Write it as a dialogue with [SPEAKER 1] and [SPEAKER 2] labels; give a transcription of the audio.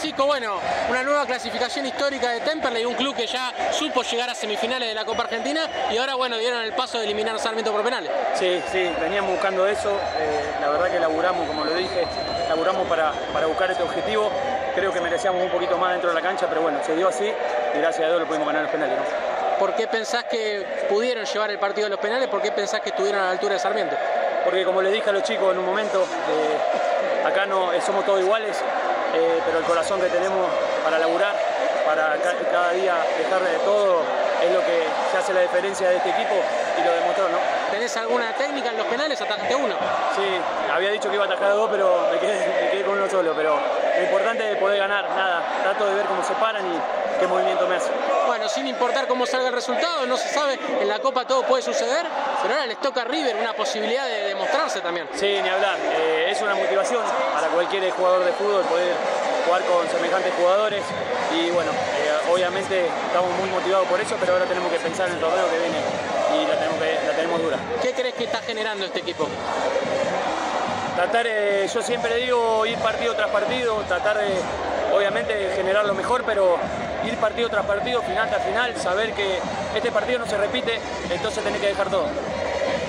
[SPEAKER 1] Francisco, bueno, una nueva clasificación histórica de Temperley, un club que ya supo llegar a semifinales de la Copa Argentina y ahora, bueno, dieron el paso de eliminar a Sarmiento por penales.
[SPEAKER 2] Sí, veníamos buscando eso, la verdad que laburamos, como lo dije, laburamos para buscar este objetivo. Creo que merecíamos un poquito más dentro de la cancha, pero bueno, se dio así y gracias a Dios lo pudimos ganar los penales, ¿no?
[SPEAKER 1] ¿Por qué pensás que pudieron llevar el partido a los penales? ¿Por qué pensás que estuvieron a la altura de Sarmiento?
[SPEAKER 2] Porque como les dije a los chicos en un momento, acá no somos todos iguales, pero el corazón que tenemos para laburar, para cada día dejarle de todo, es lo que se hace la diferencia de este equipo y lo demostró, ¿no?
[SPEAKER 1] ¿Tenés alguna técnica en los penales? ¿Atajaste uno?
[SPEAKER 2] Sí, había dicho que iba a atajar a dos, pero me quedé con uno solo. Pero lo importante es poder ganar, nada, trato de ver cómo se paran y qué movimiento me hace.
[SPEAKER 1] Bueno, sin importar cómo salga el resultado, no se sabe, en la Copa todo puede suceder, pero ahora les toca a River una posibilidad de demostrarse también.
[SPEAKER 2] Sí, ni hablar, es una motivación para cualquier jugador de fútbol poder jugar con semejantes jugadores y bueno, obviamente estamos muy motivados por eso, pero ahora tenemos que pensar en el torneo que viene y la tenemos dura.
[SPEAKER 1] ¿Qué crees que está generando este equipo?
[SPEAKER 2] Tratar, yo siempre digo, ir partido tras partido, tratar de, obviamente, generar lo mejor, pero ir partido tras partido, final tras final, saber que este partido no se repite, entonces tenés que dejar todo.